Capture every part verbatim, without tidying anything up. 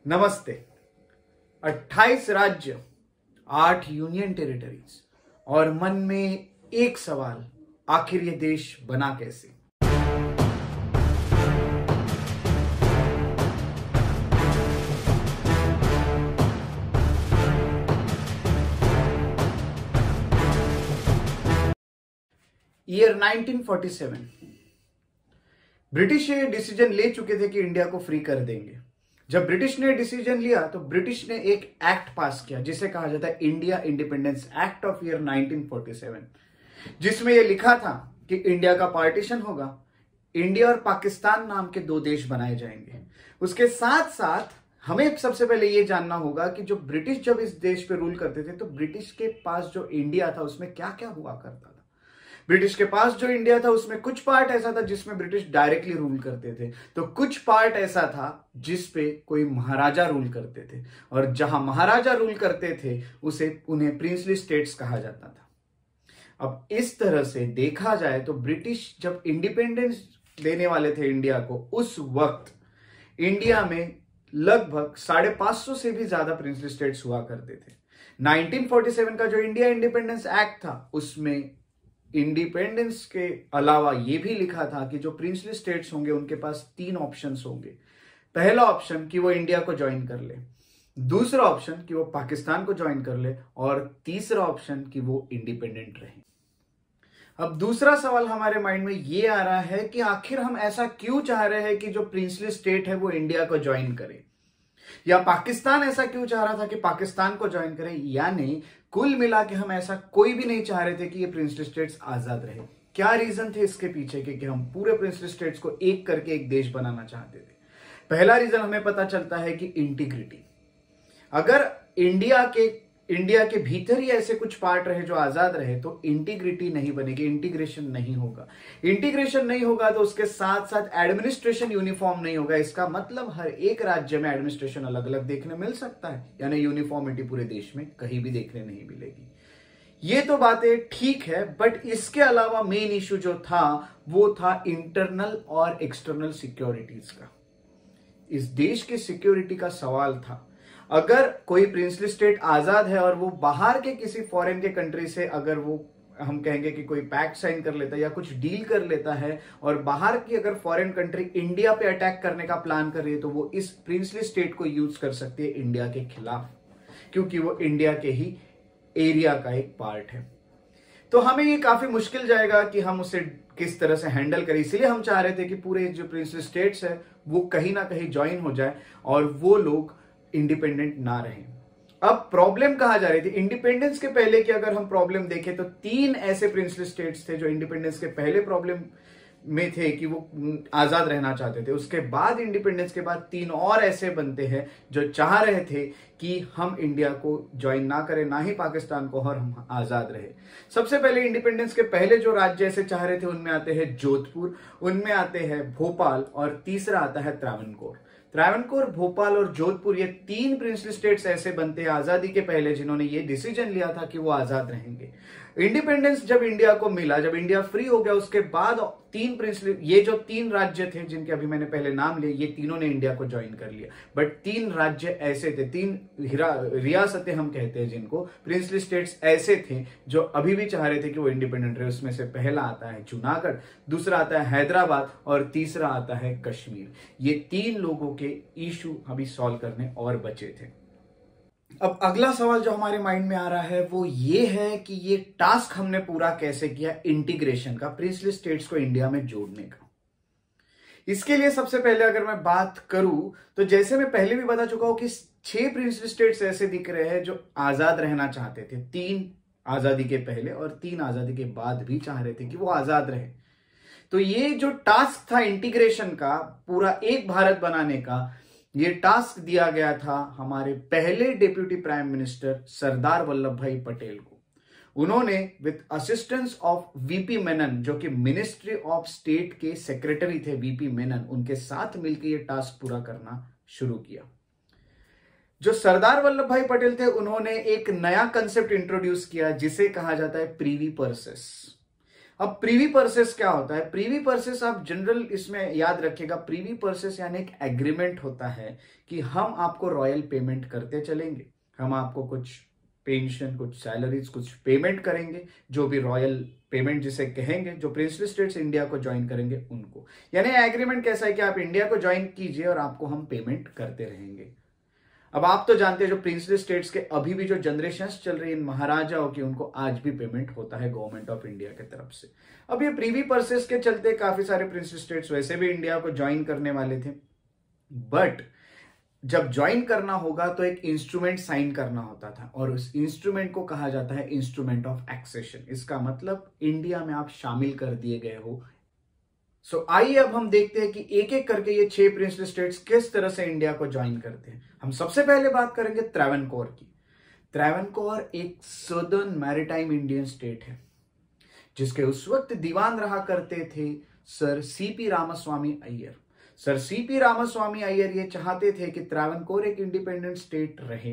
नमस्ते। अट्ठाईस राज्य, आठ यूनियन टेरिटरीज और मन में एक सवाल, आखिर ये देश बना कैसे? Year nineteen forty seven. British ये डिसीजन ले चुके थे कि इंडिया को फ्री कर देंगे। जब ब्रिटिश ने डिसीजन लिया तो ब्रिटिश ने एक एक्ट पास किया जिसे कहा जाता है India independence act of year nineteen forty seven, जिसमें यह लिखा था कि इंडिया का पार्टीशन होगा, इंडिया और पाकिस्तान नाम के दो देश बनाए जाएंगे। उसके साथ साथ हमें सबसे पहले यह जानना होगा कि जो ब्रिटिश जब इस देश पे रूल करते थे तो ब्रिटिश के पास जो इंडिया था उसमें क्या क्या हुआ करता था। ब्रिटिश के पास जो इंडिया था उसमें कुछ पार्ट ऐसा था जिसमें ब्रिटिश डायरेक्टली रूल करते थे, तो कुछ पार्ट ऐसा था जिस पे कोई महाराजा रूल करते थे, और जहां महाराजा रूल करते थे उसे उन्हें प्रिंसली स्टेट्स कहा जाता था। अब इस तरह से देखा जाए तो ब्रिटिश जब इंडिपेंडेंस देने वाले थे इंडिया को, उस वक्त इंडिया में लगभग साढ़े पांच सौ से भी ज्यादा प्रिंसली स्टेट्स हुआ करते थे। नाइनटीन फोर्टी सेवन का जो इंडिया इंडिपेंडेंस एक्ट था उसमें इंडिपेंडेंस के अलावा यह भी लिखा था कि जो प्रिंसली स्टेट्स होंगे उनके पास तीन ऑप्शंस होंगे। पहला ऑप्शन कि वो इंडिया को ज्वाइन कर ले, दूसरा ऑप्शन कि वो पाकिस्तान को ज्वाइन कर ले, और तीसरा ऑप्शन कि वो इंडिपेंडेंट रहे। अब दूसरा सवाल हमारे माइंड में ये आ रहा है कि आखिर हम ऐसा क्यों चाह रहे हैं कि जो प्रिंसली स्टेट है वो इंडिया को ज्वाइन करे, या पाकिस्तान ऐसा क्यों चाह रहा था कि पाकिस्तान को ज्वाइन करें, यानी कुल मिला के हम ऐसा कोई भी नहीं चाह रहे थे कि ये प्रिंसली स्टेट्स आजाद रहे। क्या रीजन थे इसके पीछे कि, कि हम पूरे प्रिंसली स्टेट्स को एक करके एक देश बनाना चाहते थे? पहला रीजन हमें पता चलता है कि इंटीग्रिटी। अगर इंडिया के इंडिया के भीतर ही ऐसे कुछ पार्ट रहे जो आजाद रहे तो इंटीग्रिटी नहीं बनेगी, इंटीग्रेशन नहीं होगा। इंटीग्रेशन नहीं होगा तो उसके साथ साथ एडमिनिस्ट्रेशन यूनिफॉर्म नहीं होगा। इसका मतलब हर एक राज्य में एडमिनिस्ट्रेशन अलग अलग देखने मिल सकता है, यानी यूनिफॉर्मिटी पूरे देश में कहीं भी देखने नहीं मिलेगी। ये तो बातें ठीक है, बट इसके अलावा मेन इश्यू जो था वो था इंटरनल और एक्सटर्नल सिक्योरिटीज का। इस देश की सिक्योरिटी का सवाल था। अगर कोई प्रिंसली स्टेट आजाद है और वो बाहर के किसी फॉरेन के कंट्री से, अगर वो हम कहेंगे कि कोई पैक्ट साइन कर लेता है या कुछ डील कर लेता है, और बाहर की अगर फॉरेन कंट्री इंडिया पे अटैक करने का प्लान कर रही है तो वो इस प्रिंसली स्टेट को यूज कर सकती है इंडिया के खिलाफ, क्योंकि वो इंडिया के ही एरिया का एक पार्ट है। तो हमें ये काफी मुश्किल जाएगा कि हम उसे किस तरह से हैंडल करें। इसलिए हम चाह रहे थे कि पूरे जो प्रिंसली स्टेट्स है वो कहीं ना कहीं ज्वाइन हो जाए और वो लोग इंडिपेंडेंट ना रहे। अब प्रॉब्लम कहा जा रही थी इंडिपेंडेंस के पहले की, अगर हम प्रॉब्लम देखें तो तीन ऐसे प्रिंसली स्टेट्स थे जो इंडिपेंडेंस के पहले प्रॉब्लम में थे कि वो आजाद रहना चाहते थे। उसके बाद इंडिपेंडेंस के बाद तीन और ऐसे बनते हैं जो चाह रहे थे कि हम इंडिया को ज्वाइन ना करें, ना ही पाकिस्तान को, और हम आजाद रहे। सबसे पहले इंडिपेंडेंस के पहले जो राज्य ऐसे चाह रहे थे उनमें आते हैं जोधपुर, उनमें आते हैं भोपाल, और तीसरा आता है त्रावणकोर। त्रावणकोर, भोपाल और जोधपुर, ये तीन प्रिंसली स्टेट्स ऐसे बनते हैं आजादी के पहले जिन्होंने ये डिसीजन लिया था कि वो आजाद रहेंगे। इंडिपेंडेंस जब इंडिया को मिला, जब इंडिया फ्री हो गया, उसके बाद तीन प्रिंसली ये जो तीन राज्य थे जिनके अभी मैंने पहले नाम लिए, ये तीनों ने इंडिया को ज्वाइन कर लिया। बट तीन राज्य ऐसे थे, तीन रियासतें हम कहते हैं जिनको, प्रिंसली स्टेट्स ऐसे थे जो अभी भी चाह रहे थे कि वो इंडिपेंडेंट रहे। उसमें से पहला आता है जूनागढ़, दूसरा आता है हैदराबाद, और तीसरा आता है कश्मीर। ये तीन लोगों के इशू अभी सॉल्व करने और बचे थे। अब अगला सवाल जो हमारे माइंड में आ रहा है वो ये है कि ये टास्क हमने पूरा कैसे किया इंटीग्रेशन का, प्रिंसली स्टेट्स को इंडिया में जोड़ने का। इसके लिए सबसे पहले अगर मैं बात करूं तो जैसे मैं पहले भी बता चुका हूं कि छह प्रिंसली स्टेट्स ऐसे दिख रहे हैं जो आजाद रहना चाहते थे, तीन आजादी के पहले और तीन आजादी के बाद भी चाह रहे थे कि वो आजाद रहे। तो ये जो टास्क था इंटीग्रेशन का, पूरा एक भारत बनाने का, ये टास्क दिया गया था हमारे पहले deputy prime minister Sardar Vallabh Bhai Patel को। उन्होंने with assistance of V P Menon, जो कि मिनिस्ट्री ऑफ स्टेट के सेक्रेटरी थे वीपी मेनन, उनके साथ मिलकर ये टास्क पूरा करना शुरू किया। जो सरदार वल्लभ भाई पटेल थे उन्होंने एक नया कंसेप्ट इंट्रोड्यूस किया जिसे कहा जाता है प्रीवी पर्सेस। अब प्रीवी परसेस क्या होता है? प्रीवी परसेस आप जनरल इसमें याद रखिएगा, प्रीवी परसेस यानी एक एग्रीमेंट होता है कि हम आपको रॉयल पेमेंट करते चलेंगे, हम आपको कुछ पेंशन, कुछ सैलरीज, कुछ पेमेंट करेंगे, जो भी रॉयल पेमेंट जिसे कहेंगे, जो प्रिंसली स्टेट्स इंडिया को ज्वाइन करेंगे उनको। यानी एग्रीमेंट कैसा है कि आप इंडिया को ज्वाइन कीजिए और आपको हम पेमेंट करते रहेंगे। अब आप तो जानते हैं जो प्रिंसली स्टेट्स के अभी भी जो जनरेशंस चल रही है महाराजाओं की, उनको आज भी पेमेंट होता है गवर्नमेंट ऑफ इंडिया की तरफ से। अब ये प्रीवी परसेस के चलते काफी सारे प्रिंसली स्टेट्स वैसे भी इंडिया को ज्वाइन करने वाले थे, बट जब ज्वाइन करना होगा तो एक इंस्ट्रूमेंट साइन करना होता था और उस इंस्ट्रूमेंट को कहा जाता है इंस्ट्रूमेंट ऑफ एक्सेशन। इसका मतलब इंडिया में आप शामिल कर दिए गए हो। सो so, आइए अब हम देखते हैं कि एक एक करके ये छह प्रिंसली स्टेट्स किस तरह से इंडिया को ज्वाइन करते हैं। हम सबसे पहले बात करेंगे त्रावणकोर की। त्रावणकोर एक सदर्न मैरीटाइम इंडियन स्टेट है जिसके उस वक्त दीवान रहा करते थे sir C P Ramaswamy Iyer. Sir C P Ramaswamy Iyer ये चाहते थे कि त्रावणकोर एक इंडिपेंडेंट स्टेट रहे।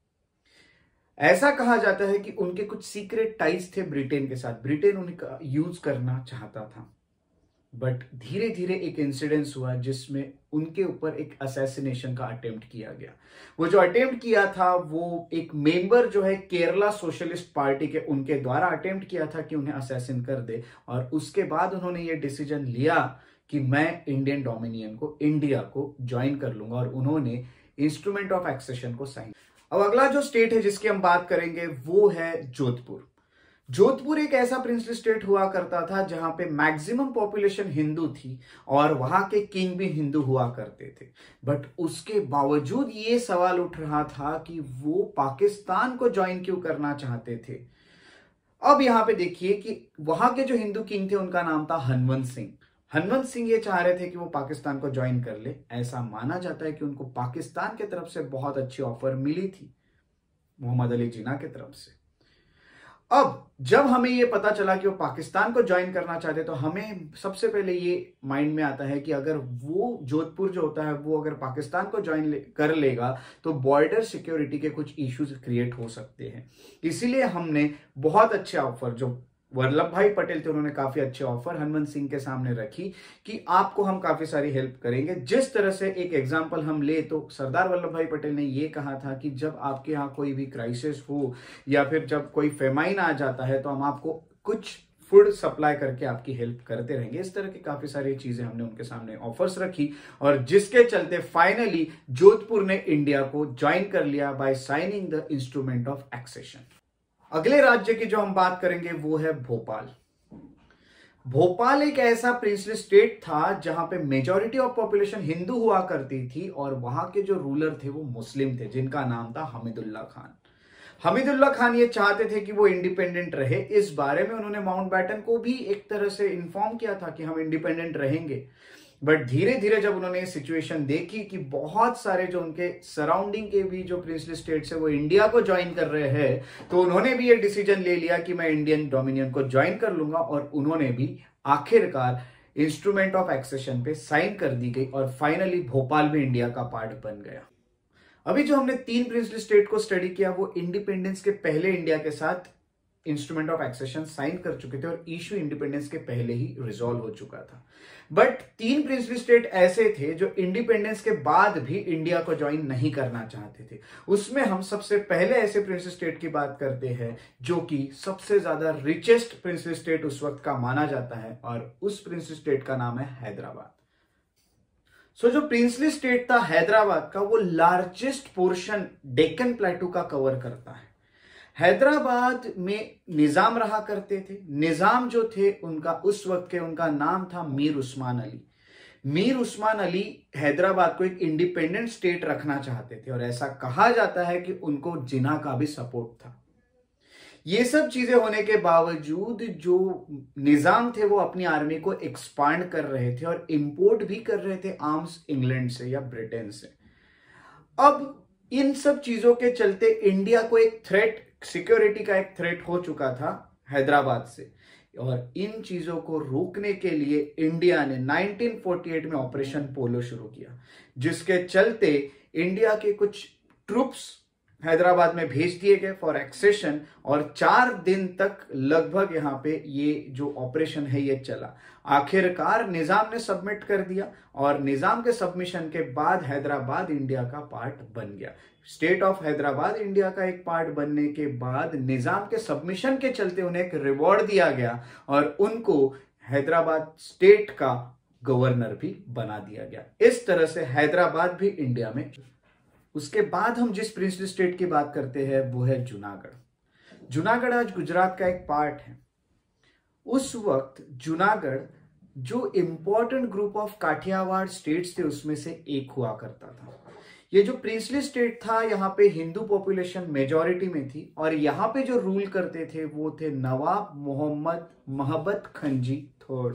ऐसा कहा जाता है कि उनके कुछ सीक्रेट टाइज थे ब्रिटेन के साथ, ब्रिटेन उनका यूज करना चाहता था, बट धीरे धीरे एक इंसिडेंस हुआ जिसमें उनके ऊपर एक असैसिनेशन का अटेम्प्ट किया गया। वो जो अटेम्प्ट किया था वो एक मेंबर जो है केरला सोशलिस्ट पार्टी के, उनके द्वारा अटेम्प्ट किया था कि उन्हें असैसिन कर दे, और उसके बाद उन्होंने ये डिसीजन लिया कि मैं इंडियन डोमिनियन को, इंडिया को ज्वाइन कर लूंगा, और उन्होंने इंस्ट्रूमेंट ऑफ एक्सेशन को साइन। अब अगला जो स्टेट है जिसकी हम बात करेंगे वो है जोधपुर। जोधपुर एक ऐसा प्रिंसली स्टेट हुआ करता था जहां पे मैक्सिमम पॉपुलेशन हिंदू थी और वहां के किंग भी हिंदू हुआ करते थे, बट उसके बावजूद ये सवाल उठ रहा था कि वो पाकिस्तान को ज्वाइन क्यों करना चाहते थे। अब यहां पे देखिए कि वहां के जो हिंदू किंग थे उनका नाम था हनवंत सिंह। हनवंत सिंह ये चाह रहे थे कि वो पाकिस्तान को ज्वाइन कर ले। ऐसा माना जाता है कि उनको पाकिस्तान की तरफ से बहुत अच्छी ऑफर मिली थी मोहम्मद अली जिन्ना की तरफ से। अब जब हमें ये पता चला कि वो पाकिस्तान को ज्वाइन करना चाहते, तो हमें सबसे पहले ये माइंड में आता है कि अगर वो जोधपुर जो होता है वो अगर पाकिस्तान को ज्वाइन ले, कर लेगा तो बॉर्डर सिक्योरिटी के कुछ इश्यूज क्रिएट हो सकते हैं। इसीलिए हमने बहुत अच्छे ऑफर, जो वल्लभ भाई पटेल थे उन्होंने काफी अच्छे ऑफर हनवंत सिंह के सामने रखी कि आपको हम काफी सारी हेल्प करेंगे। जिस तरह से एक एग्जांपल हम ले तो सरदार वल्लभ भाई पटेल ने ये कहा था कि जब आपके यहाँ कोई भी क्राइसिस हो या फिर जब कोई फेमाइन आ जाता है तो हम आपको कुछ फूड सप्लाई करके आपकी हेल्प करते रहेंगे। इस तरह की काफी सारी चीजें हमने उनके सामने ऑफर्स रखी और जिसके चलते फाइनली जोधपुर ने इंडिया को ज्वाइन कर लिया by signing the instrument of accession. अगले राज्य की जो हम बात करेंगे वो है भोपाल। भोपाल एक ऐसा प्रिंसली स्टेट था जहां पे मेजॉरिटी ऑफ पॉपुलेशन हिंदू हुआ करती थी और वहां के जो रूलर थे वो मुस्लिम थे जिनका नाम था हमीदुल्लाह खान। हमीदुल्लाह खान ये चाहते थे कि वो इंडिपेंडेंट रहे। इस बारे में उन्होंने माउंटबैटन को भी एक तरह से इन्फॉर्म किया था कि हम इंडिपेंडेंट रहेंगे, बट धीरे धीरे जब उन्होंने सिचुएशन देखी कि बहुत सारे जो उनके सराउंडिंग के भी जो प्रिंसली स्टेट्स है वो इंडिया को ज्वाइन कर रहे हैं, तो उन्होंने भी ये डिसीजन ले लिया कि मैं इंडियन डोमिनियन को ज्वाइन कर लूंगा और उन्होंने भी आखिरकार इंस्ट्रूमेंट ऑफ एक्सेशन पे साइन कर दी गई और फाइनली भोपाल भी इंडिया का पार्ट बन गया। अभी जो हमने तीन प्रिंसली स्टेट को स्टडी किया वो इंडिपेंडेंस के पहले इंडिया के साथ इंस्ट्रूमेंट ऑफ एक्सेशन साइन कर चुके थे और इश्यू इंडिपेंडेंस के पहले ही रिजॉल्व हो चुका था। बट तीन प्रिंसली स्टेट ऐसे थे जो इंडिपेंडेंस के बाद भी इंडिया को ज्वाइन नहीं करना चाहते थे। उसमें हम सबसे पहले ऐसे प्रिंसली स्टेट की बात करते हैं जो कि सबसे ज्यादा रिचेस्ट प्रिंसली स्टेट उस वक्त का माना जाता है और उस प्रिंसली स्टेट का नाम है हैदराबाद। सो so, जो प्रिंसली स्टेट था हैदराबाद का वो लार्जेस्ट पोर्शन डेक्कन प्लेटू का कवर करता है। हैदराबाद में निजाम रहा करते थे। निजाम जो थे उनका उस वक्त के उनका नाम था मीर उस्मान अली। मीर उस्मान अली हैदराबाद को एक इंडिपेंडेंट स्टेट रखना चाहते थे और ऐसा कहा जाता है कि उनको जिन्ना का भी सपोर्ट था। ये सब चीजें होने के बावजूद जो निजाम थे वो अपनी आर्मी को एक्सपांड कर रहे थे और इंपोर्ट भी कर रहे थे आर्म्स इंग्लैंड से या ब्रिटेन से। अब इन सब चीजों के चलते इंडिया को एक थ्रेट, सिक्योरिटी का एक थ्रेट हो चुका था हैदराबाद से, और इन चीजों को रोकने के लिए इंडिया ने नाइनटीन फोर्टी एट में ऑपरेशन पोलो शुरू किया, जिसके चलते इंडिया के कुछ ट्रूप्स हैदराबाद में भेज दिए गए फॉर एक्सेशन और चार दिन तक लगभग यहाँ पे ये जो ऑपरेशन है ये चला। आखिरकार निजाम ने सबमिट कर दिया और निजाम के सबमिशन के बाद हैदराबाद इंडिया का पार्ट बन गया। स्टेट ऑफ हैदराबाद इंडिया का एक पार्ट बनने के बाद निजाम के सबमिशन के चलते उन्हें एक रिवॉर्ड दिया गया और उनको हैदराबाद स्टेट का गवर्नर भी बना दिया गया। इस तरह से हैदराबाद भी इंडिया में। उसके बाद हम जिस प्रिंसली स्टेट की बात करते हैं वो है जूनागढ़। जूनागढ़ आज गुजरात का एक पार्ट है। उस वक्त जूनागढ़ जो important group of Kathiawar states थे उसमें से एक हुआ करता था। ये जो प्रिंसली स्टेट था यहाँ पे हिंदू पॉपुलेशन मेजॉरिटी में थी और यहाँ पे जो रूल करते थे वो थे नवाब मोहम्मद महबत खंजी थर्ड।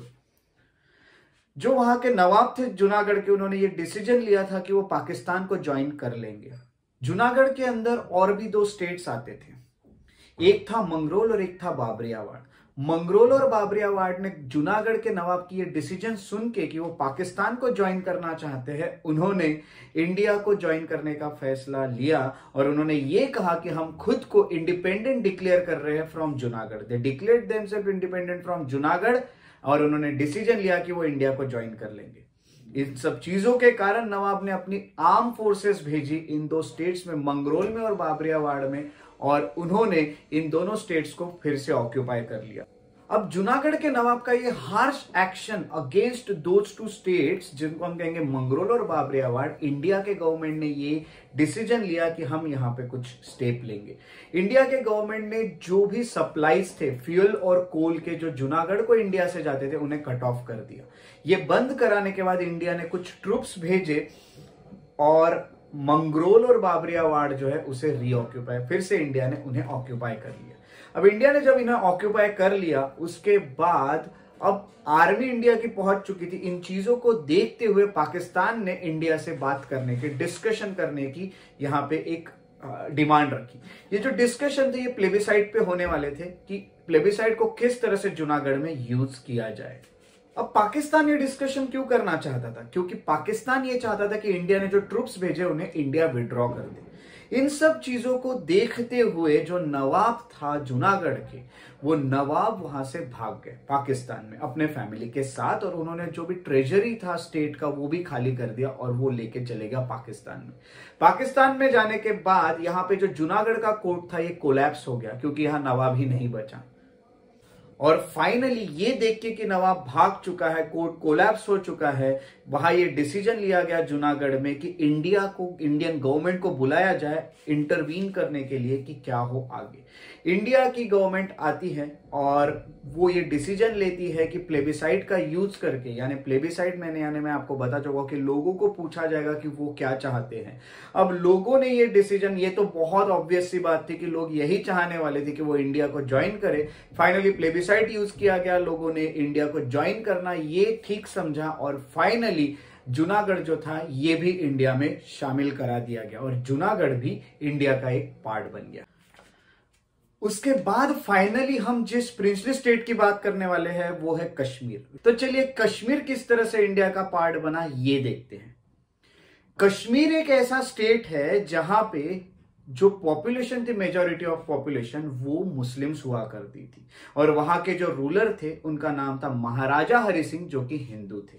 जो वहां के नवाब थे जूनागढ़ के, उन्होंने ये डिसीजन लिया था कि वो पाकिस्तान को ज्वाइन कर लेंगे। जूनागढ़ के अंदर और भी दो स्टेट्स आते थे, एक था मंगरोल और एक था बाबरियावाड़। मंगरोल और बाबरियावाड़ ने जूनागढ़ के नवाब की ये डिसीजन सुन के कि वो पाकिस्तान को ज्वाइन करना चाहते हैं, उन्होंने इंडिया को ज्वाइन करने का फैसला लिया और उन्होंने ये कहा कि हम खुद को इंडिपेंडेंट डिक्लेयर कर रहे हैं from Junagadh. They declared themselves independent from Junagadh और उन्होंने डिसीजन लिया कि वो इंडिया को ज्वाइन कर लेंगे। इन सब चीजों के कारण नवाब ने अपनी आर्म फोर्सेस भेजी इन दो स्टेट्स में, मंगरोल में और बाबरियावाड़ में, और उन्होंने इन दोनों स्टेट्स को फिर से ऑक्यूपाई कर लिया। अब जूनागढ़ के नवाब का ये harsh action against those two states, जिनको हम कहेंगे मंगरोल और बाबरियावाड़, इंडिया के गवर्नमेंट ने ये डिसीजन लिया कि हम यहाँ पे कुछ स्टेप लेंगे। इंडिया के गवर्नमेंट ने जो भी सप्लाईज थे फ्यूल और कोल के जो जूनागढ़ को इंडिया से जाते थे उन्हें कट ऑफ कर दिया। ये बंद कराने के बाद इंडिया ने कुछ ट्रूप्स भेजे और मंगरोल और बाबरियावाड़ जो है उसे रीऑक्यूपाई, फिर से इंडिया ने उन्हें ऑक्यूपाई कर लिया। अब इंडिया ने जब इन्हें ऑक्यूपाई कर लिया उसके बाद अब आर्मी इंडिया की पहुंच चुकी थी। इन चीजों को देखते हुए पाकिस्तान ने इंडिया से बात करने की, डिस्कशन करने की यहाँ पे एक डिमांड रखी। ये जो डिस्कशन थे ये प्लेबिसाइड पे होने वाले थे कि प्लेबिसाइड को किस तरह से जूनागढ़ में यूज किया जाए। अब पाकिस्तान ये डिस्कशन क्यों करना चाहता था? क्योंकि पाकिस्तान ये चाहता था कि इंडिया ने जो ट्रूप्स भेजे उन्हें इंडिया विड्रॉ कर दे। इन सब चीजों को देखते हुए जो नवाब था जूनागढ़ के, वो नवाब वहां से भाग गए पाकिस्तान में अपने फैमिली के साथ और उन्होंने जो भी ट्रेजरी था स्टेट का वो भी खाली कर दिया और वो लेके चले गया पाकिस्तान में। पाकिस्तान में जाने के बाद यहाँ पे जो जूनागढ़ का कोर्ट था ये कोलैप्स हो गया क्योंकि यहाँ नवाब ही नहीं बचा। और फाइनली ये देख के कि नवाब भाग चुका है, कोर्ट कोलैप्स हो चुका है, वहां ये डिसीजन लिया गया जूनागढ़ में कि इंडिया को, इंडियन गवर्नमेंट को बुलाया जाए इंटरवीन करने के लिए कि क्या हो आगे। इंडिया की गवर्नमेंट आती है और वो ये डिसीजन लेती है कि प्लेबिसाइड का यूज करके, यानी प्लेबिसाइड मैंने यानी मैं आपको बता चुका कि लोगों को पूछा जाएगा कि वो क्या चाहते हैं। अब लोगों ने ये डिसीजन, ये तो बहुत ऑब्वियस सी बात थी कि लोग यही चाहने वाले थे कि वो इंडिया को ज्वाइन करे। फाइनली प्लेबिसाइड यूज किया गया, लोगों ने इंडिया को ज्वाइन करना ये ठीक समझा और फाइनली जूनागढ़ जो था ये भी इंडिया में शामिल करा दिया गया और जूनागढ़ भी इंडिया का एक पार्ट बन गया। उसके बाद फाइनली हम जिस प्रिंसली स्टेट की बात करने वाले हैं वो है कश्मीर। तो चलिए कश्मीर किस तरह से इंडिया का पार्ट बना ये देखते हैं। कश्मीर एक ऐसा स्टेट है जहां पे जो पॉपुलेशन थी, मेजॉरिटी ऑफ पॉपुलेशन वो मुस्लिम्स हुआ करती थी और वहां के जो रूलर थे उनका नाम था महाराजा हरि सिंह जो कि हिंदू थे।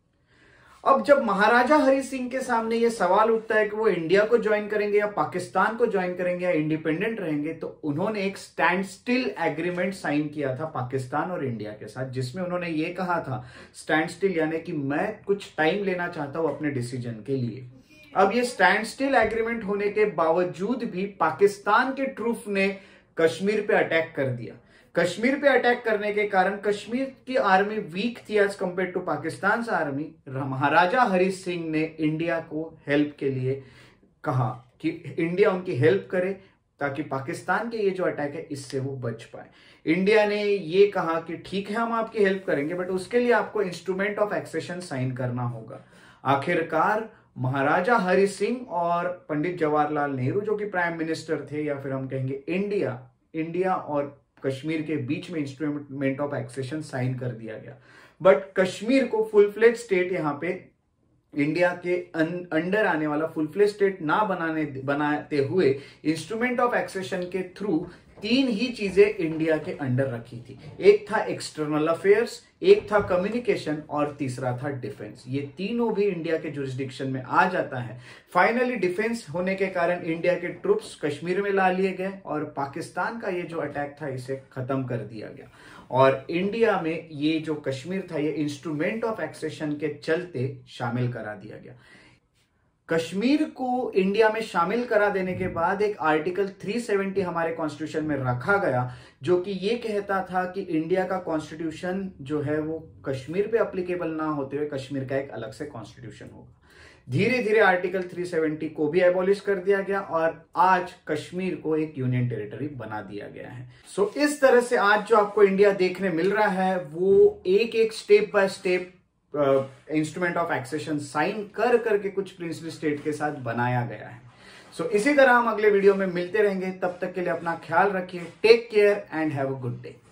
अब जब महाराजा हरि सिंह के सामने ये सवाल उठता है कि वो इंडिया को ज्वाइन करेंगे या पाकिस्तान को ज्वाइन करेंगे या इंडिपेंडेंट रहेंगे, तो उन्होंने एक स्टैंड स्टिल एग्रीमेंट साइन किया था पाकिस्तान और इंडिया के साथ, जिसमें उन्होंने ये कहा था स्टैंड स्टिल यानी कि मैं कुछ टाइम लेना चाहता हूं अपने डिसीजन के लिए। अब ये स्टैंड स्टिल एग्रीमेंट होने के बावजूद भी पाकिस्तान के ट्रूप ने कश्मीर पे अटैक कर दिया। कश्मीर पे अटैक करने के कारण कश्मीर की आर्मी वीक थी as compare to Pakistan army. Maharaja Hari Singh ने इंडिया को हेल्प के लिए कहा कि इंडिया उनकी हेल्प करे ताकि पाकिस्तान के ये जो अटैक है इससे वो बच पाए। इंडिया ने ये कहा कि ठीक है हम आपकी हेल्प करेंगे बट उसके लिए आपको इंस्ट्रूमेंट ऑफ एक्सेशन साइन करना होगा। आखिरकार महाराजा हरि सिंह और पंडित जवाहरलाल नेहरू जो कि प्राइम मिनिस्टर थे, या फिर हम कहेंगे इंडिया इंडिया और कश्मीर के बीच में इंस्ट्रूमेंट ऑफ एक्सेशन साइन कर दिया गया। बट कश्मीर को फुल फ्लेज स्टेट यहां पे इंडिया के अंडर आने वाला फुल फ्लेज स्टेट ना बनाने बनाते हुए इंस्ट्रूमेंट ऑफ एक्सेशन के थ्रू तीन ही चीजें इंडिया के अंडर रखी थी। एक था एक्सटर्नल अफेयर्स, एक था कम्युनिकेशन और तीसरा था डिफेंस। ये तीनों भी इंडिया के जुरिस्डिक्शन में आ जाता है। फाइनली डिफेंस होने के कारण इंडिया के ट्रूप्स कश्मीर में ला लिए गए और पाकिस्तान का ये जो अटैक था इसे खत्म कर दिया गया और इंडिया में ये जो कश्मीर था ये इंस्ट्रूमेंट ऑफ एक्सेशन के चलते शामिल करा दिया गया। कश्मीर को इंडिया में शामिल करा देने के बाद एक आर्टिकल तीन सौ सत्तर हमारे कॉन्स्टिट्यूशन में रखा गया जो कि ये कहता था कि इंडिया का कॉन्स्टिट्यूशन जो है वो कश्मीर पे अप्लीकेबल ना होते हुए कश्मीर का एक अलग से कॉन्स्टिट्यूशन होगा। धीरे धीरे आर्टिकल तीन सौ सत्तर को भी एबॉलिश कर दिया गया और आज कश्मीर को एक यूनियन टेरिटरी बना दिया गया है। सो so, इस तरह से आज जो आपको इंडिया देखने मिल रहा है वो एक एक step by step instrument of accession sign कर करके कुछ प्रिंसली स्टेट के साथ बनाया गया है। सो so, इसी तरह हम अगले वीडियो में मिलते रहेंगे। तब तक के लिए अपना ख्याल रखिए। Take care and have a good day.